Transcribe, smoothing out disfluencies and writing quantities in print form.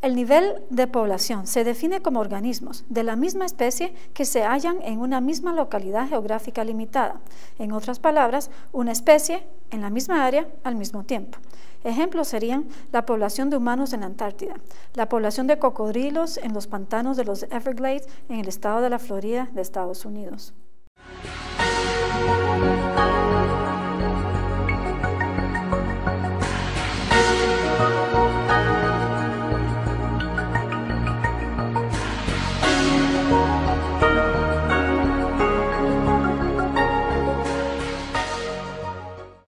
El nivel de población se define como organismos de la misma especie que se hallan en una misma localidad geográfica limitada. En otras palabras, una especie en la misma área al mismo tiempo. Ejemplos serían la población de humanos en la Antártida, la población de cocodrilos en los pantanos de los Everglades en el estado de la Florida de Estados Unidos.